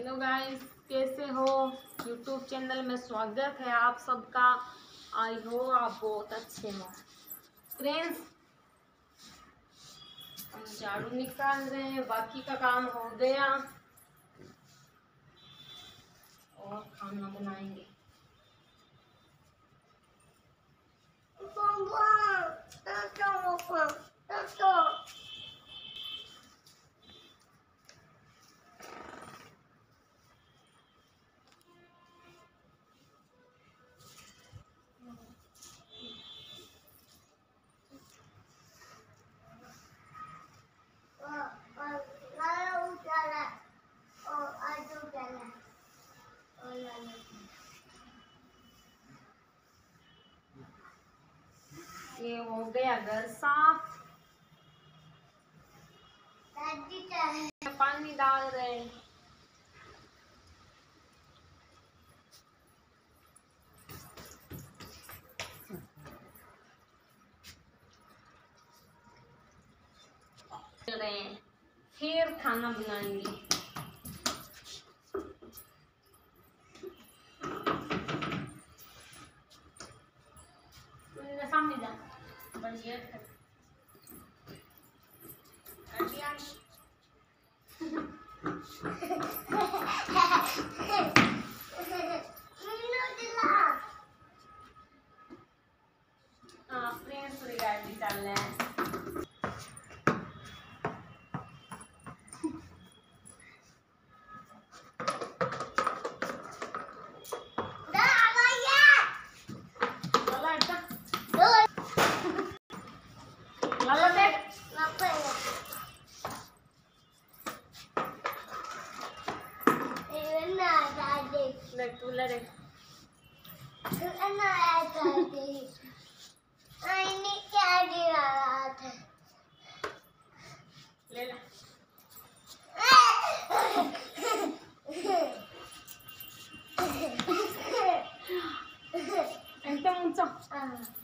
Hello guys, कैसे हो? YouTube channel में स्वागत है आप सबका। आई हो आप बहुत अच्छे हो। फ्रेंड्स, हम झाड़ू निकाल रहे हैं, बाकी का काम हो गया और खाना बनाएंगे। ये हो गया घर साफ। पानी डाल रहे हैं। फिर खाना बनाएंगे। सामने जा बढ़िया फ्रेंड्स गाड़ी चल रहे हैं। ले ला। एकदम ऊंचा।